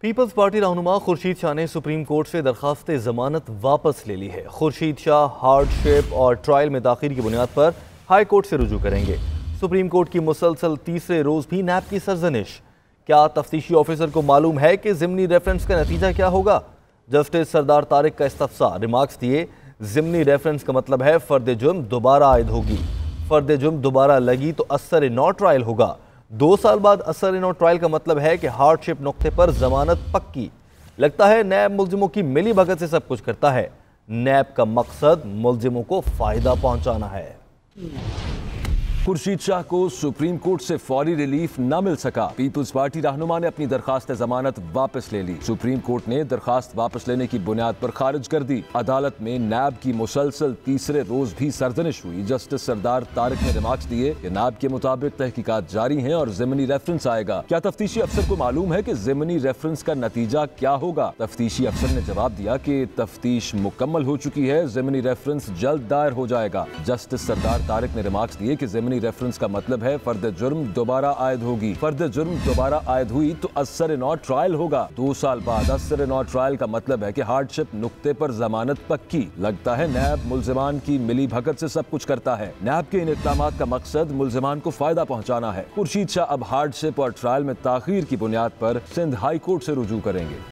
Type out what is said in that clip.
Peoples party रहनुमा खुर्शीद शाह ने supreme court से दरखास्त जमानत वापस ले ली है। खुर्शीद शाह हार्डशिप और ट्रायल में दाखिल की बुनियाद पर हाई कोर्ट से रुजू करेंगे। सुप्रीम कोर्ट की मुसलसल तीसरे रोज भी नैब की सरजनिश। क्या तफ्तीशी ऑफिसर को मालूम है कि जिमनी रेफरेंस का नतीजा क्या होगा? जस्टिस सरदार तारिक का इस्तफसार, रिमार्क्स दिए। जिमनी रेफरेंस का मतलब है फर्द जुर्म दोबारा आयद होगी। फर्द जुर्म दोबारा लगी तो असर नौ ट्रायल होगा। 2 साल बाद असर नो ट्रायल का मतलब है कि हार्डशिप नुक्ते पर जमानत पक्की। लगता है नैब मुल्जिमों की मिली भगत से सब कुछ करता है। नैब का मकसद मुल्जिमों को फायदा पहुंचाना है। खुर्शीद शाह को सुप्रीम कोर्ट से फौरी रिलीफ न मिल सका। पीपल्स पार्टी रहनुमा ने अपनी दरखास्त जमानत वापस ले ली। सुप्रीम कोर्ट ने दरखास्त वापस लेने की बुनियाद पर खारिज कर दी। अदालत में नैब की मुसलसल तीसरे रोज भी सरजनिश हुई। जस्टिस सरदार तारिक ने रिमार्क्स दिए कि नैब के मुताबिक तहकीकात जारी हैं और जिमनी रेफरेंस आएगा। क्या तफ्तीशी अफसर को मालूम है कि जिमनी रेफरेंस का नतीजा क्या होगा? तफ्तीशी अफसर ने जवाब दिया कि तफ्तीश मुकम्मल हो चुकी है, जिमनी रेफरेंस जल्द दायर हो जाएगा। जस्टिस सरदार तारिक ने रिमार्क्स दिए कि जिमनी रेफरेंस का मतलब है फर्द जुर्म दोबारा आयद होगी। फर्द जुर्म दोबारा आयद हुई तो असर नौ ट्रायल होगा। 2 साल बाद असर नौ ट्रायल का मतलब है कि हार्डशिप नुक्ते पर जमानत पक्की। लगता है नैब मुल्जिमान की मिली भगत से सब कुछ करता है। नैब के इन इक़दामात का मकसद मुल्जिमान को फायदा पहुंचाना है। खुर्शीद शाह अब हार्डशिप और ट्रायल में ताखीर की बुनियाद पर सिंध हाई कोर्ट से रुजू करेंगे।